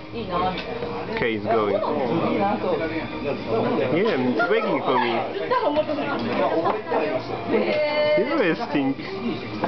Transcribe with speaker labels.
Speaker 1: Okay, it's going. Yeah, it's waiting for me. Interesting.